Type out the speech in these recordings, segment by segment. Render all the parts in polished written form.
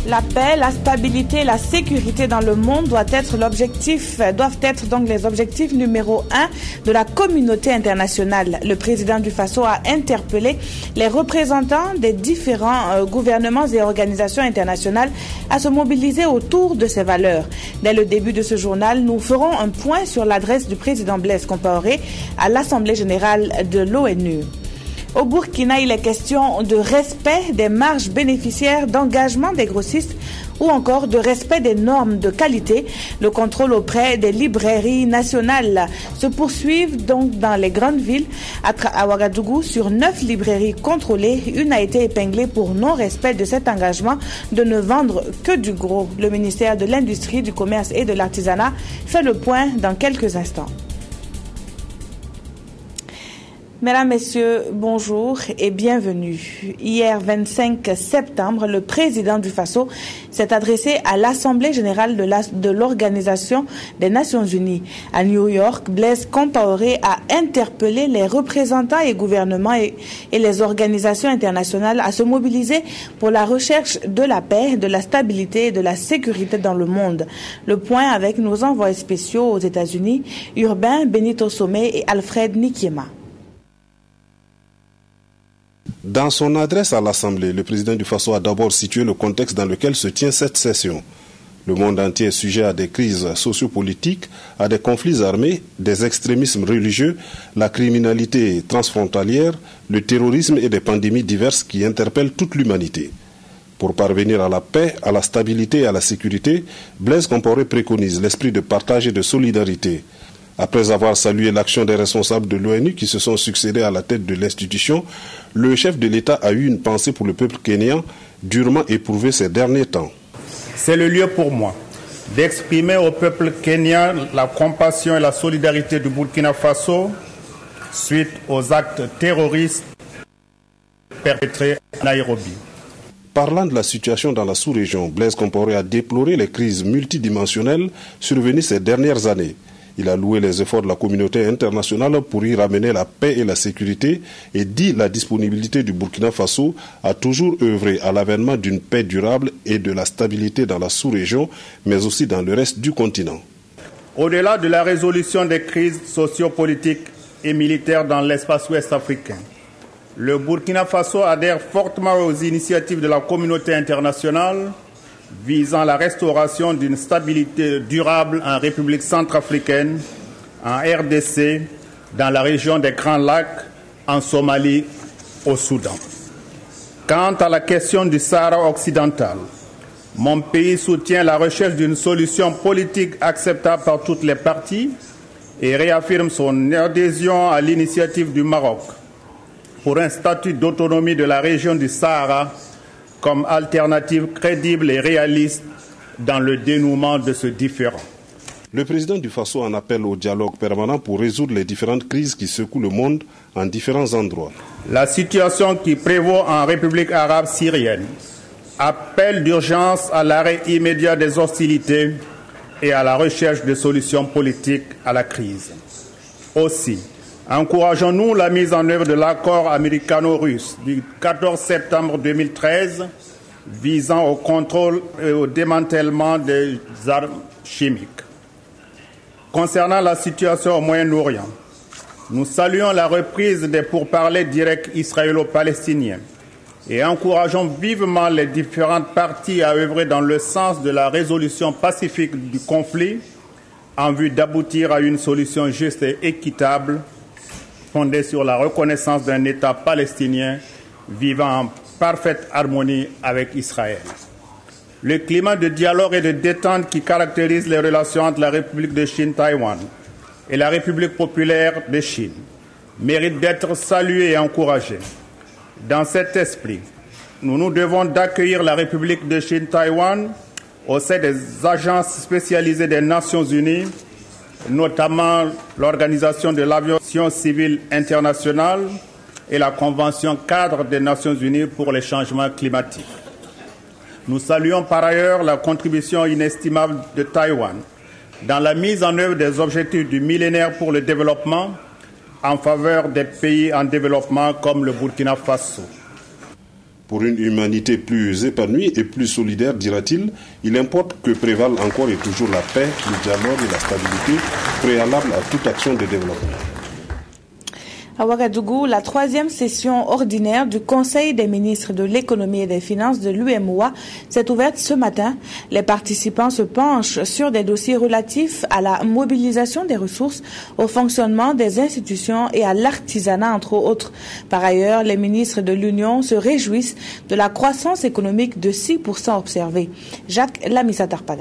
La paix, la stabilité et la sécurité dans le monde doivent être donc les objectifs numéro 1 de la communauté internationale. Le président du Faso a interpellé les représentants des différents gouvernements et organisations internationales à se mobiliser autour de ces valeurs. Dès le début de ce journal, nous ferons un point sur l'adresse du président Blaise Compaoré à l'Assemblée générale de l'ONU. Au Burkina, il est question de respect des marges bénéficiaires, d'engagement des grossistes ou encore de respect des normes de qualité. Le contrôle auprès des librairies nationales se poursuivent donc dans les grandes villes. À Ouagadougou, sur 9 librairies contrôlées, une a été épinglée pour non-respect de cet engagement de ne vendre que du gros. Le ministère de l'Industrie, du Commerce et de l'Artisanat fait le point dans quelques instants. Mesdames, Messieurs, bonjour et bienvenue. Hier 25 septembre, le président du Faso s'est adressé à l'Assemblée générale de l'Organisation des Nations Unies. À New York, Blaise Compaoré a interpellé les représentants et gouvernements et les organisations internationales à se mobiliser pour la recherche de la paix, de la stabilité et de la sécurité dans le monde. Le point avec nos envoyés spéciaux aux États-Unis, Urbain Benito Somé et Alfred Nikiema. Dans son adresse à l'Assemblée, le président du Faso a d'abord situé le contexte dans lequel se tient cette session. Le monde entier est sujet à des crises sociopolitiques, à des conflits armés, des extrémismes religieux, la criminalité transfrontalière, le terrorisme et des pandémies diverses qui interpellent toute l'humanité. Pour parvenir à la paix, à la stabilité et à la sécurité, Blaise Compaoré préconise l'esprit de partage et de solidarité. Après avoir salué l'action des responsables de l'ONU qui se sont succédés à la tête de l'institution, le chef de l'État a eu une pensée pour le peuple kényan, durement éprouvé ces derniers temps. C'est le lieu pour moi d'exprimer au peuple kényan la compassion et la solidarité du Burkina Faso suite aux actes terroristes perpétrés à Nairobi. Parlant de la situation dans la sous-région, Blaise Compaoré a déploré les crises multidimensionnelles survenues ces dernières années. Il a loué les efforts de la communauté internationale pour y ramener la paix et la sécurité et dit la disponibilité du Burkina Faso à toujours œuvrer à l'avènement d'une paix durable et de la stabilité dans la sous-région, mais aussi dans le reste du continent. Au-delà de la résolution des crises sociopolitiques et militaires dans l'espace ouest africain, le Burkina Faso adhère fortement aux initiatives de la communauté internationale visant la restauration d'une stabilité durable en République centrafricaine, en RDC, dans la région des Grands Lacs, en Somalie, au Soudan. Quant à la question du Sahara occidental, mon pays soutient la recherche d'une solution politique acceptable par toutes les parties et réaffirme son adhésion à l'initiative du Maroc pour un statut d'autonomie de la région du Sahara comme alternative crédible et réaliste dans le dénouement de ce différend. Le président du Faso en appelle au dialogue permanent pour résoudre les différentes crises qui secouent le monde en différents endroits. La situation qui prévaut en République arabe syrienne appelle d'urgence à l'arrêt immédiat des hostilités et à la recherche de solutions politiques à la crise. Aussi, encourageons-nous la mise en œuvre de l'accord américano-russe du 14 septembre 2013 visant au contrôle et au démantèlement des armes chimiques. Concernant la situation au Moyen-Orient, nous saluons la reprise des pourparlers directs israélo-palestiniens et encourageons vivement les différentes parties à œuvrer dans le sens de la résolution pacifique du conflit en vue d'aboutir à une solution juste et équitable fondée sur la reconnaissance d'un État palestinien vivant en parfaite harmonie avec Israël. Le climat de dialogue et de détente qui caractérise les relations entre la République de Chine-Taïwan et la République populaire de Chine mérite d'être salué et encouragé. Dans cet esprit, nous nous devons d'accueillir la République de Chine-Taïwan au sein des agences spécialisées des Nations Unies, notamment l'Organisation de l'Aviation Civile Internationale et la Convention cadre des Nations Unies pour les changements climatiques. Nous saluons par ailleurs la contribution inestimable de Taïwan dans la mise en œuvre des objectifs du millénaire pour le développement en faveur des pays en développement comme le Burkina Faso. Pour une humanité plus épanouie et plus solidaire, dira-t-il, il importe que prévalent encore et toujours la paix, le dialogue et la stabilité préalables à toute action de développement. À Ouagadougou, la 3e session ordinaire du Conseil des ministres de l'économie et des finances de l'UEMOA s'est ouverte ce matin. Les participants se penchent sur des dossiers relatifs à la mobilisation des ressources, au fonctionnement des institutions et à l'artisanat, entre autres. Par ailleurs, les ministres de l'Union se réjouissent de la croissance économique de 6% observée. Jacques Lamissa-Tarpaga.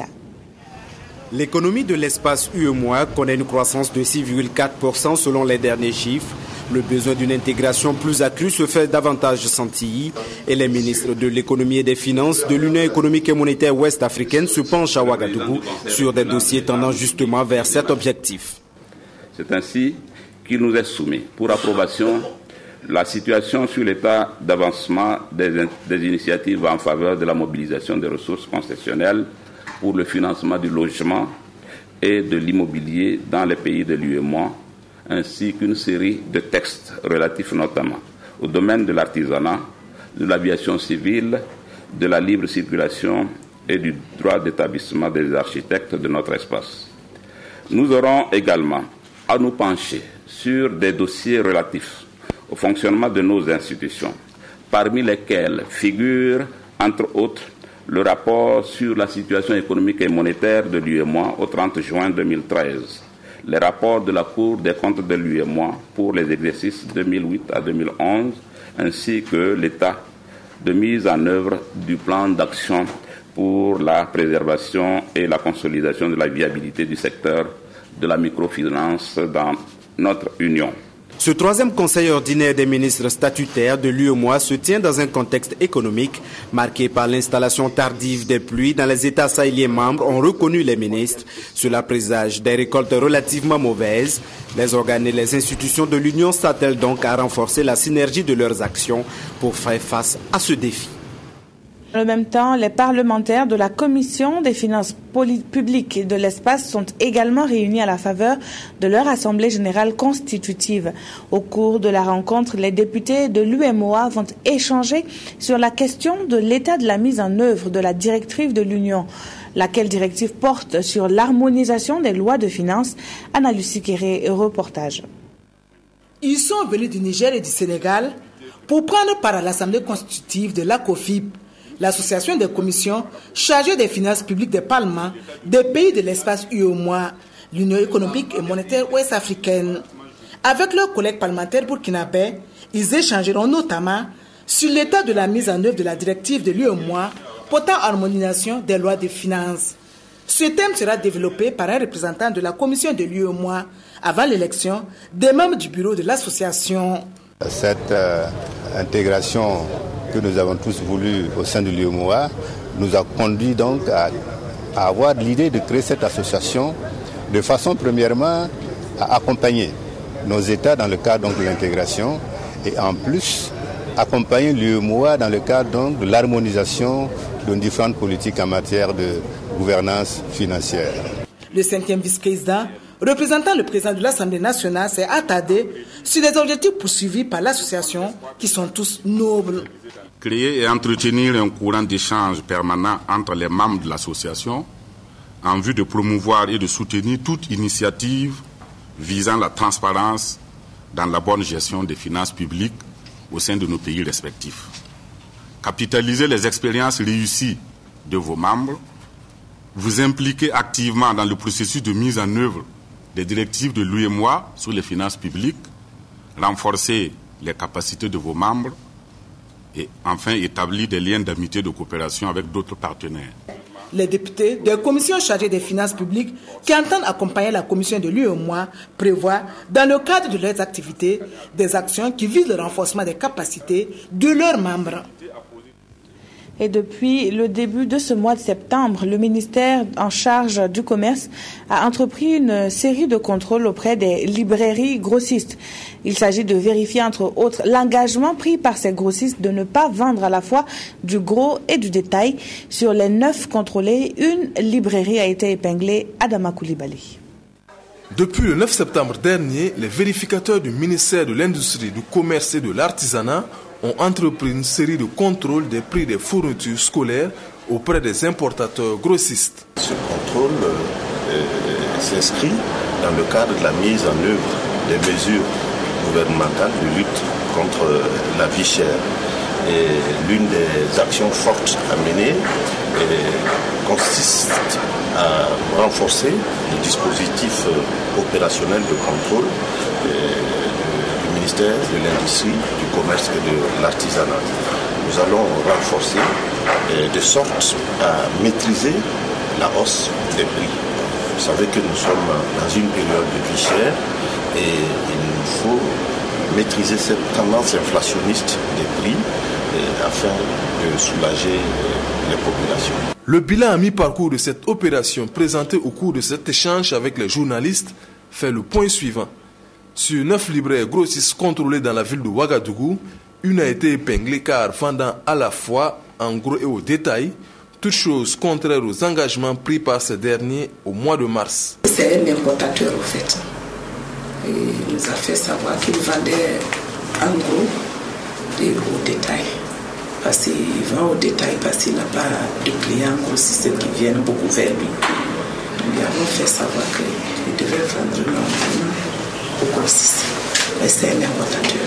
L'économie de l'espace UEMOA connaît une croissance de 6,4% selon les derniers chiffres. Le besoin d'une intégration plus accrue se fait davantage sentir et les ministres de l'économie et des finances de l'Union économique et monétaire ouest-africaine se penchent à Ouagadougou sur des dossiers tendant justement vers cet objectif. C'est ainsi qu'il nous est soumis pour approbation la situation sur l'état d'avancement des initiatives en faveur de la mobilisation des ressources concessionnelles pour le financement du logement et de l'immobilier dans les pays de l'UEMOA, ainsi qu'une série de textes relatifs notamment au domaine de l'artisanat, de l'aviation civile, de la libre circulation et du droit d'établissement des architectes de notre espace. Nous aurons également à nous pencher sur des dossiers relatifs au fonctionnement de nos institutions, parmi lesquels figure, entre autres, le rapport sur la situation économique et monétaire de l'UEMOA au 30 juin 2013, les rapports de la Cour des comptes de l'UEMOA pour les exercices 2008 à 2011, ainsi que l'état de mise en œuvre du plan d'action pour la préservation et la consolidation de la viabilité du secteur de la microfinance dans notre Union. Ce 3e conseil ordinaire des ministres statutaires de l'UEMOA se tient dans un contexte économique marqué par l'installation tardive des pluies dans les États sahéliens membres, ont reconnu les ministres. Cela présage des récoltes relativement mauvaises. Les organes et les institutions de l'Union s'attellent donc à renforcer la synergie de leurs actions pour faire face à ce défi. En même temps, les parlementaires de la Commission des finances publiques de l'espace sont également réunis à la faveur de leur Assemblée générale constitutive. Au cours de la rencontre, les députés de l'UEMOA vont échanger sur la question de l'état de la mise en œuvre de la directive de l'Union. Laquelle directive porte sur l'harmonisation des lois de finances. Anna-Lucie Kéré, reportage. Ils sont venus du Niger et du Sénégal pour prendre part à l'Assemblée constitutive de l'ACOFIP, l'association des commissions chargées des finances publiques des parlements des pays de l'espace UEMOA, l'Union économique et monétaire ouest-africaine. Avec leurs collègues parlementaires burkinabés, ils échangeront notamment sur l'état de la mise en œuvre de la directive de l'UEMOA portant harmonisation des lois de finances. Ce thème sera développé par un représentant de la commission de l'UEMOA avant l'élection des membres du bureau de l'association. Cette intégration que nous avons tous voulu au sein de l'UEMOA nous a conduit donc à avoir l'idée de créer cette association de façon premièrement à accompagner nos États dans le cadre donc, de l'intégration et en plus accompagner l'UEMOA dans le cadre donc, de l'harmonisation de différentes politiques en matière de gouvernance financière. Le 5e vice-président, représentant le président de l'Assemblée nationale, s'est attardé sur les objectifs poursuivis par l'association qui sont tous nobles. Créer et entretenir un courant d'échange permanent entre les membres de l'association en vue de promouvoir et de soutenir toute initiative visant la transparence dans la bonne gestion des finances publiques au sein de nos pays respectifs. Capitaliser les expériences réussies de vos membres, vous impliquer activement dans le processus de mise en œuvre des directives de l'UEMOA sur les finances publiques, renforcer les capacités de vos membres et enfin établir des liens d'amitié et de coopération avec d'autres partenaires. Les députés des commissions chargées des finances publiques qui entendent accompagner la commission de l'UEMOA prévoient, dans le cadre de leurs activités, des actions qui visent le renforcement des capacités de leurs membres. Et depuis le début de ce mois de septembre, le ministère en charge du commerce a entrepris une série de contrôles auprès des librairies grossistes. Il s'agit de vérifier, entre autres, l'engagement pris par ces grossistes de ne pas vendre à la fois du gros et du détail. Sur les 9 contrôlés, une librairie a été épinglée, Adama Koulibaly. Depuis le 9 septembre dernier, les vérificateurs du ministère de l'Industrie, du Commerce et de l'Artisanat ont entrepris une série de contrôles des prix des fournitures scolaires auprès des importateurs grossistes. Ce contrôle s'inscrit dans le cadre de la mise en œuvre des mesures gouvernementales de lutte contre la vie chère. Et l'une des actions fortes à mener consiste à renforcer le dispositif opérationnel de contrôle du ministère de l'Industrie, du Commerce et de l'Artisanat. Nous allons renforcer de sorte à maîtriser la hausse des prix. Vous savez que nous sommes dans une période de vie chère et il nous faut maîtriser cette tendance inflationniste des prix afin de soulager les populations. Le bilan à mi-parcours de cette opération présenté au cours de cet échange avec les journalistes fait le point suivant. Sur 9 libraires grossistes contrôlés dans la ville de Ouagadougou, une a été épinglée car vendant à la fois en gros et au détail, toutes choses contraires aux engagements pris par ces derniers au mois de mars. C'est un importateur au fait. Il nous a fait savoir qu'il vendait en gros et au détail. Parce qu'il vend au détail parce qu'il n'a pas de clients grossistes qui viennent beaucoup vers lui. Nous lui avons fait savoir qu'il devait vendre normalement aux grossistes. Mais c'est un importateur.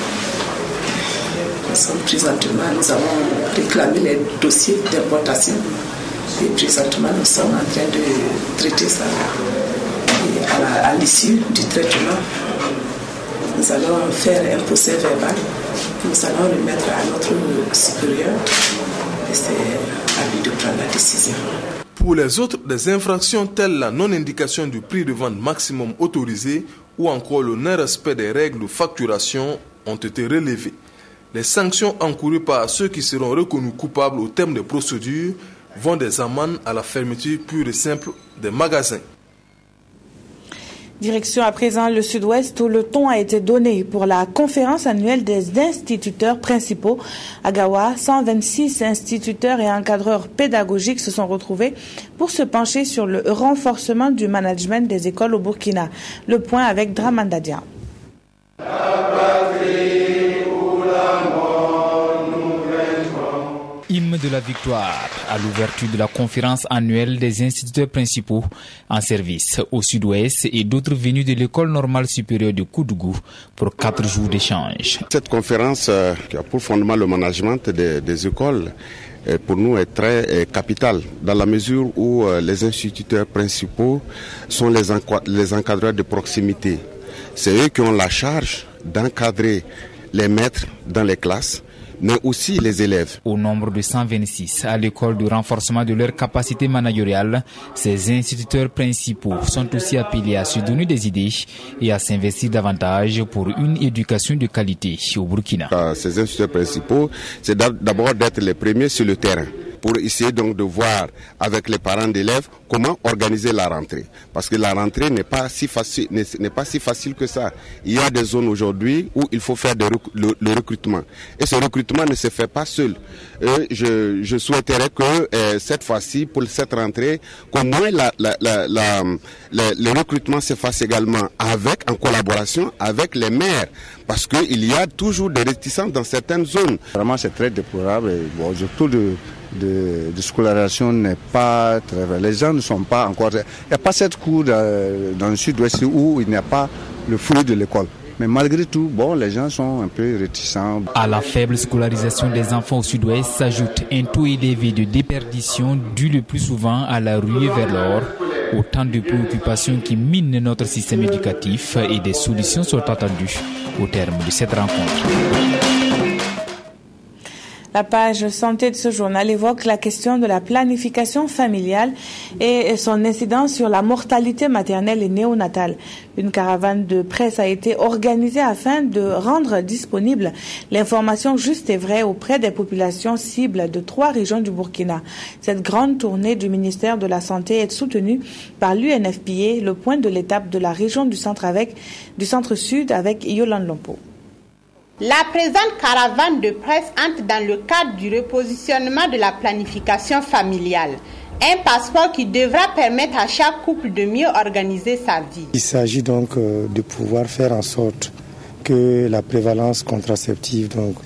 Nous avons réclamé les dossiers d'importation. Et présentement, nous sommes en train de traiter ça. Et à l'issue du traitement, nous allons faire un procès verbal. Nous allons le mettre à notre supérieur. Et c'est à lui de prendre la décision. Pour les autres, des infractions telles la non-indication du prix de vente maximum autorisé ou encore le non-respect des règles de facturation ont été relevées. Les sanctions encourues par ceux qui seront reconnus coupables au terme des procédures vont des amendes à la fermeture pure et simple des magasins. Direction à présent le Sud-Ouest où le ton a été donné pour la conférence annuelle des instituteurs principaux. À Gawa, 126 instituteurs et encadreurs pédagogiques se sont retrouvés pour se pencher sur le renforcement du management des écoles au Burkina. Le point avec Dramanda Dia. Hymne de la victoire à l'ouverture de la conférence annuelle des instituteurs principaux en service au Sud-Ouest et d'autres venus de l'école normale supérieure de Koudougou pour 4 jours d'échange. Cette conférence qui a pour fondement le management des écoles pour nous est très capitale dans la mesure où les instituteurs principaux sont les encadreurs de proximité. C'est eux qui ont la charge d'encadrer les maîtres dans les classes, mais aussi les élèves. Au nombre de 126 à l'école de renforcement de leur capacité managériale, ces instituteurs principaux sont aussi appelés à se donner des idées et à s'investir davantage pour une éducation de qualité au Burkina. Ces instituteurs principaux, c'est d'abord d'être les premiers sur le terrain, pour essayer donc de voir avec les parents d'élèves comment organiser la rentrée. Parce que la rentrée n'est pas si facile que ça. Il y a des zones aujourd'hui où il faut faire le recrutement. Et ce recrutement ne se fait pas seul. Je souhaiterais que cette fois-ci, pour cette rentrée, qu'au moins le recrutement se fasse également en collaboration avec les maires. Parce qu'il y a toujours des réticences dans certaines zones. Vraiment, c'est très déplorable. Bon, surtout de scolarisation n'est pas très vrai. Les gens ne sont pas encore... Il n'y a pas cette cour dans le Sud-Ouest où il n'y a pas le fruit de l'école. Mais malgré tout, bon, les gens sont un peu réticents. À la faible scolarisation des enfants au Sud-Ouest s'ajoute un taux élevé de déperdition dû le plus souvent à la ruée vers l'or. Autant de préoccupations qui minent notre système éducatif et des solutions sont attendues au terme de cette rencontre. La page santé de ce journal évoque la question de la planification familiale et son incidence sur la mortalité maternelle et néonatale. Une caravane de presse a été organisée afin de rendre disponible l'information juste et vraie auprès des populations cibles de 3 régions du Burkina. Cette grande tournée du ministère de la Santé est soutenue par l'UNFPA, le point de l'étape de la région du centre-sud avec Yolande Lompo. La présente caravane de presse entre dans le cadre du repositionnement de la planification familiale. Un passeport qui devra permettre à chaque couple de mieux organiser sa vie. Il s'agit donc de pouvoir faire en sorte que la prévalence contraceptive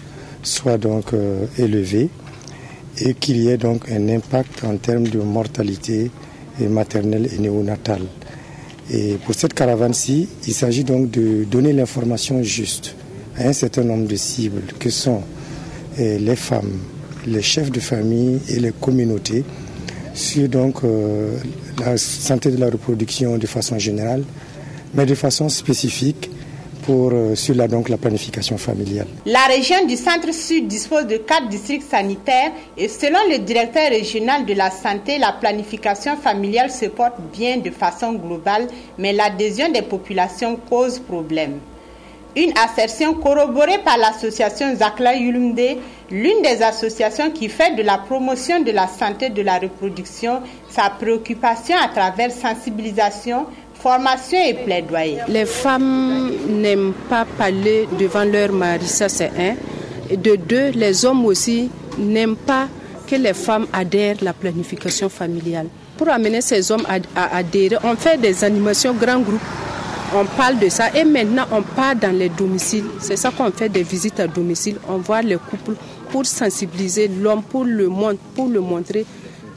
soit donc élevé et qu'il y ait donc un impact en termes de mortalité maternelle et néonatale. Et pour cette caravane-ci, il s'agit donc de donner l'information juste à un certain nombre de cibles que sont les femmes, les chefs de famille et les communautés sur donc la santé de la reproduction de façon générale, mais de façon spécifique sur la planification familiale. La région du Centre-Sud dispose de 4 districts sanitaires et selon le directeur régional de la santé, la planification familiale se porte bien de façon globale, mais l'adhésion des populations cause problème. Une assertion corroborée par l'association Zakla Yulumde, l'une des associations qui fait de la promotion de la santé de la reproduction sa préoccupation à travers sensibilisation, formation et plaidoyer. Les femmes n'aiment pas parler devant leur mari, ça c'est un. Et de deux, les hommes aussi n'aiment pas que les femmes adhèrent à la planification familiale. Pour amener ces hommes à adhérer, on fait des animations grands groupes. On parle de ça et maintenant on part dans les domiciles. C'est ça qu'on fait des visites à domicile. On voit les couples pour sensibiliser l'homme, pour le montrer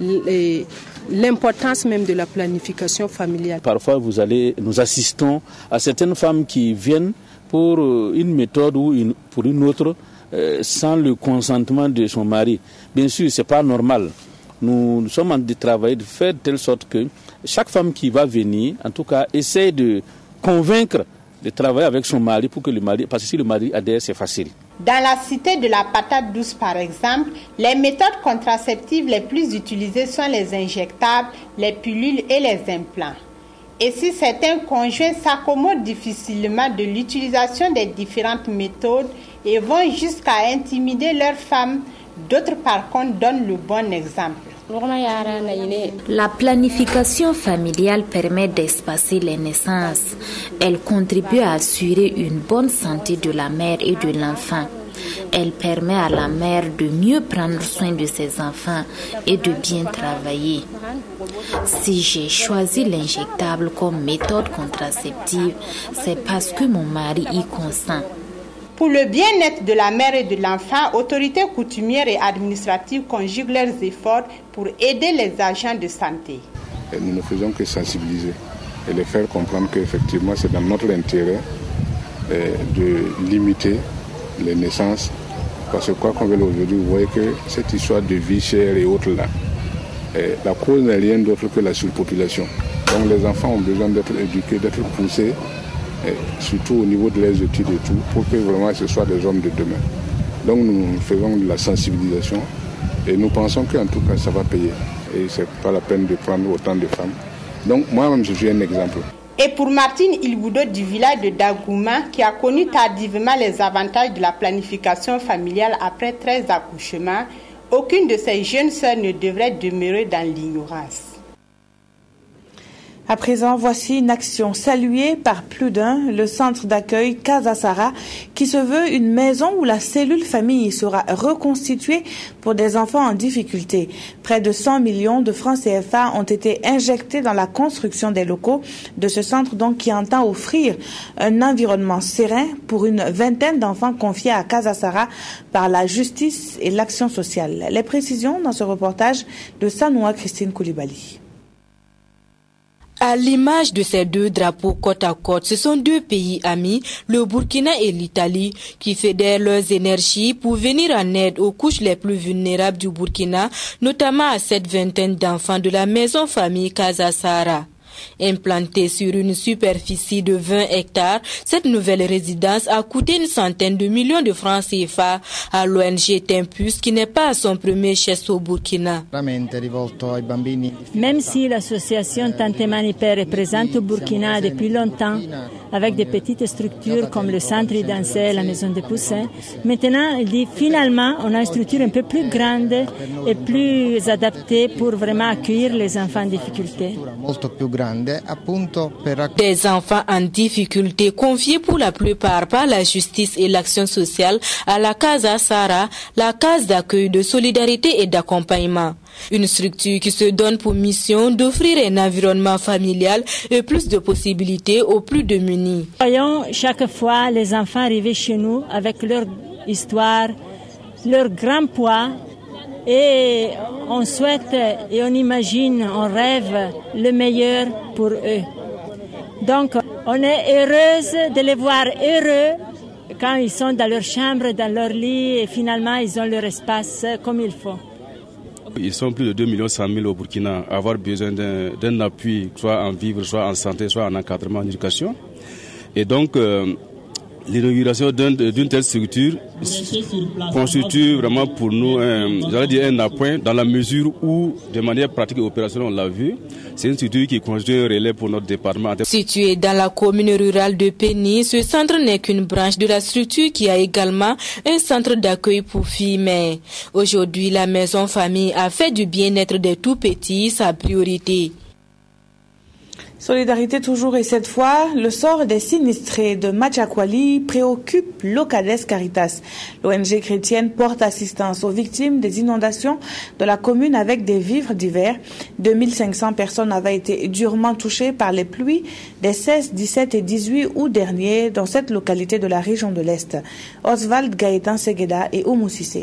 l'importance même de la planification familiale. Parfois, nous assistons à certaines femmes qui viennent pour une méthode ou pour une autre sans le consentement de son mari. Bien sûr, ce n'est pas normal. Nous sommes en train de travailler, de faire de telle sorte que chaque femme qui va venir, en tout cas, essaie de convaincre de travailler avec son mari pour que le mari, parce que si le mari adhère, c'est facile. Dans la cité de la patate douce, par exemple, les méthodes contraceptives les plus utilisées sont les injectables, les pilules et les implants. Et si certains conjoints s'accommodent difficilement de l'utilisation des différentes méthodes et vont jusqu'à intimider leurs femmes, d'autres par contre donnent le bon exemple. La planification familiale permet d'espacer les naissances. Elle contribue à assurer une bonne santé de la mère et de l'enfant. Elle permet à la mère de mieux prendre soin de ses enfants et de bien travailler. Si j'ai choisi l'injectable comme méthode contraceptive, c'est parce que mon mari y consent. Pour le bien-être de la mère et de l'enfant, autorités coutumières et administratives conjuguent leurs efforts pour aider les agents de santé. Et nous ne faisons que sensibiliser et les faire comprendre qu'effectivement c'est dans notre intérêt de limiter les naissances. Parce que quoi qu'on veuille aujourd'hui, vous voyez que cette histoire de vie chère et autres là, la cause n'est rien d'autre que la surpopulation. Donc les enfants ont besoin d'être éduqués, d'être poussés, surtout au niveau de leurs études et tout, pour que vraiment ce soit des hommes de demain. Donc nous faisons de la sensibilisation et nous pensons qu'en tout cas ça va payer. Et ce n'est pas la peine de prendre autant de femmes. Donc moi-même je suis un exemple. Et pour Martine Ilboudo du village de Dagouma, qui a connu tardivement les avantages de la planification familiale après 13 accouchements, aucune de ses jeunes sœurs ne devrait demeurer dans l'ignorance. À présent, voici une action saluée par plus d'un, le centre d'accueil Casa Sara, qui se veut une maison où la cellule famille sera reconstituée pour des enfants en difficulté. Près de 100 millions de francs CFA ont été injectés dans la construction des locaux de ce centre, donc, qui entend offrir un environnement serein pour une vingtaine d'enfants confiés à Casa Sara par la justice et l'action sociale. Les précisions dans ce reportage de Sanoua Christine Koulibaly. À l'image de ces deux drapeaux côte à côte, ce sont deux pays amis, le Burkina et l'Italie, qui fédèrent leurs énergies pour venir en aide aux couches les plus vulnérables du Burkina, notamment à cette vingtaine d'enfants de la maison famille Casa Sara. Implantée sur une superficie de 20 hectares, cette nouvelle résidence a coûté une centaine de millions de francs CFA à l'ONG Tempus, qui n'est pas à son premier chef au Burkina. Même si l'association Tantemani Père est présente au Burkina depuis longtemps, avec des petites structures comme le centre Idancé, la maison des poussins, maintenant il dit finalement on a une structure un peu plus grande et plus adaptée pour vraiment accueillir les enfants en difficulté. Des enfants en difficulté confiés pour la plupart par la justice et l'action sociale à la Casa Sara, la case d'accueil de solidarité et d'accompagnement. Une structure qui se donne pour mission d'offrir un environnement familial et plus de possibilités aux plus démunis. Voyons chaque fois les enfants arriver chez nous avec leur histoire, leur grand poids et on souhaite et on imagine, on rêve le meilleur pour eux. Donc, on est heureuse de les voir heureux quand ils sont dans leur chambre, dans leur lit et finalement ils ont leur espace comme il faut. Ils sont plus de 2 100 000 au Burkina à avoir besoin d'un appui, soit en vivre, soit en santé, soit en encadrement, en éducation. Et donc, l'inauguration d'une telle structure constitue vraiment pour nous un appoint dans la mesure où, de manière pratique et opérationnelle, on l'a vu, c'est une structure qui constitue un relais pour notre département. Situé dans la commune rurale de Péni, ce centre n'est qu'une branche de la structure qui a également un centre d'accueil pour filles. Mais aujourd'hui, la maison famille a fait du bien-être des tout-petits sa priorité. Solidarité toujours et cette fois, le sort des sinistrés de Machakwali préoccupe l'Ocades Caritas. L'ONG chrétienne porte assistance aux victimes des inondations de la commune avec des vivres divers. 2500 personnes avaient été durement touchées par les pluies des 16, 17 et 18 août dernier dans cette localité de la région de l'Est. Oswald Gaëtan Segueda et Oumou Sissé.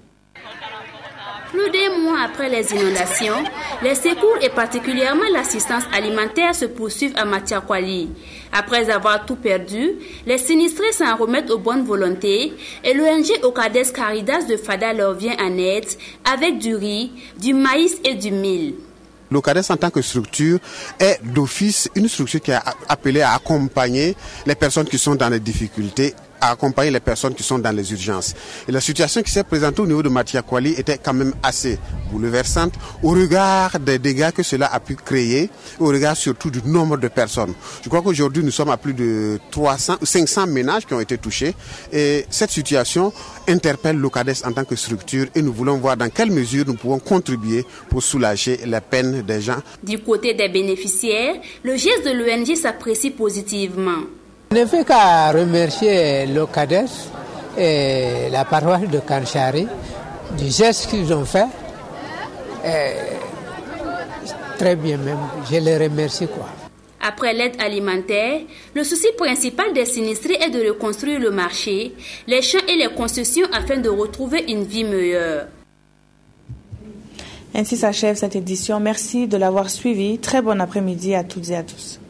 Plus d'un mois après les inondations, les secours et particulièrement l'assistance alimentaire se poursuivent à Machakwali. Après avoir tout perdu, les sinistrés s'en remettent aux bonnes volontés et l'ONG Ocades Caritas de Fada leur vient en aide avec du riz, du maïs et du mil. L'Ocades en tant que structure est d'office une structure qui est appelée à accompagner les personnes qui sont dans les difficultés, à accompagner les personnes qui sont dans les urgences. Et la situation qui s'est présentée au niveau de Machakwali était quand même assez bouleversante au regard des dégâts que cela a pu créer, au regard surtout du nombre de personnes. Je crois qu'aujourd'hui nous sommes à plus de 500 ménages qui ont été touchés et cette situation interpelle l'Ocades en tant que structure et nous voulons voir dans quelle mesure nous pouvons contribuer pour soulager les peines des gens. Du côté des bénéficiaires, le geste de l'ONG s'apprécie positivement. Je ne fais qu'à remercier l'Ocades et la paroisse de Kanchari du geste qu'ils ont fait. Très bien même, je les remercie quoi. Après l'aide alimentaire, le souci principal des sinistrés est de reconstruire le marché, les champs et les concessions afin de retrouver une vie meilleure. Ainsi s'achève cette édition. Merci de l'avoir suivi. Très bon après-midi à toutes et à tous.